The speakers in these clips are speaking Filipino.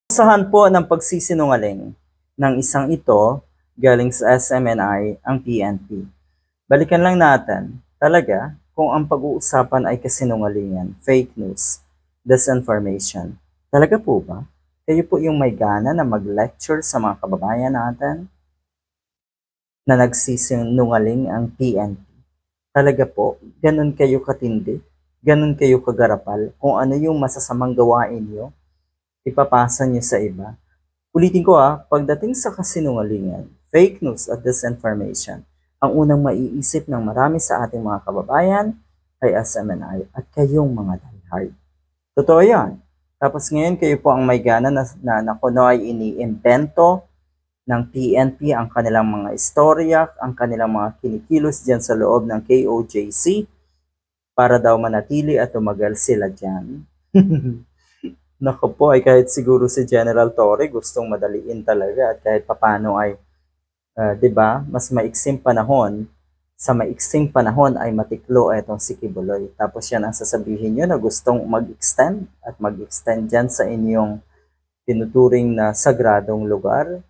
Asahan po ng pagsisinungaling ng isang ito galing sa SMNI ang PNP. Balikan lang natin, talaga, kung ang pag-uusapan ay kasinungalingan, fake news, disinformation. Talaga po ba? Kayo po yung may gana na mag-lecture sa mga kababayan natin na nagsisinungaling ang PNP. Talaga po, ganun kayo katindi, ganun kayo kagarapal, kung ano yung masasamang gawain nyo, ipapasa nyo sa iba. Ulitin ko pagdating sa kasinungalingan, fake news at disinformation, ang unang maiisip ng marami sa ating mga kababayan ay SMNI at kayong mga diehard. Totoo yan. Tapos ngayon kayo po ang may gana na kuno ay iniimbento ng PNP ang kanilang mga istorya, ang kanilang mga kinikilos dyan sa loob ng KOJC para daw manatili at tumagal sila dyan. Naku po, ay kahit siguro si General Torre gustong madaliin talaga at kahit papano ay, 'di ba, mas maiksing panahon, sa maiksing panahon ay matiklo itong si Kibuloy. Tapos yan ang sasabihin nyo na gustong mag-extend at mag-extend dyan sa inyong tinuturing na sagradong lugar.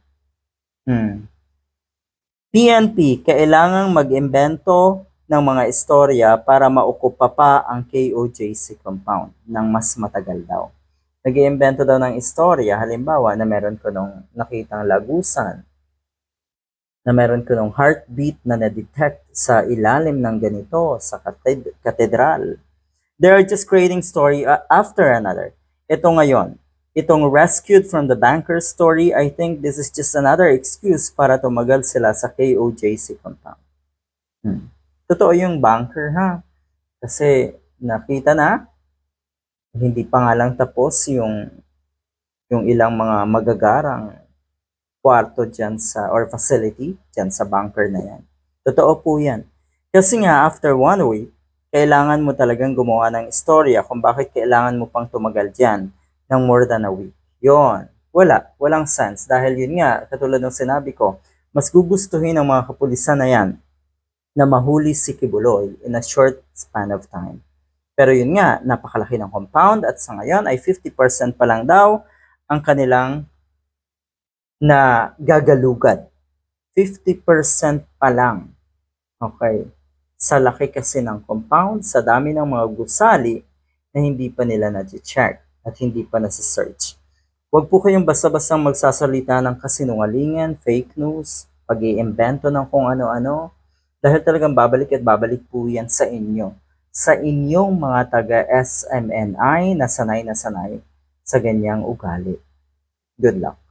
PNP, kailangang mag-imbento ng mga istorya para maukupa pa ang KOJC compound ng mas matagal daw. Nag-iimbento daw ng istorya, halimbawa na meron ko nung nakitang lagusan, na meron ko nung heartbeat na na-detect sa ilalim ng ganito, sa katedral. They are just creating story after another. Ito ngayon, itong rescued from the banker story, I think this is just another excuse para tumagal sila sa KOJC compound. Totoo yung banker kasi nakita na, hindi pa nga lang tapos yung ilang mga magagarang kwarto dyan or facility dyan sa bunker na yan. Totoo po yan. Kasi nga, after 1 week, kailangan mo talagang gumawa ng istorya kung bakit kailangan mo pang tumagal dyan ng more than a week. Yon. Walang sense. Dahil yun nga, katulad ng sinabi ko, mas gugustuhin ng mga kapulisan na yan na mahuli si Kibuloy in a short span of time. Pero yun nga, napakalaki ng compound at sa ngayon ay 50% pa lang daw ang kanilang na gagalugad. 50% pa lang. Okay. Sa laki kasi ng compound, sa dami ng mga gusali na hindi pa nila na-check at hindi pa nasa-search. Huwag po kayong basta-bastang magsasalita ng kasinungalingan, fake news, pag-iimbento ng kung ano-ano, dahil talagang babalik at babalik po yan sa inyo. Sa inyong mga taga-SMNI na sanay sa ganyang ugali. Good luck.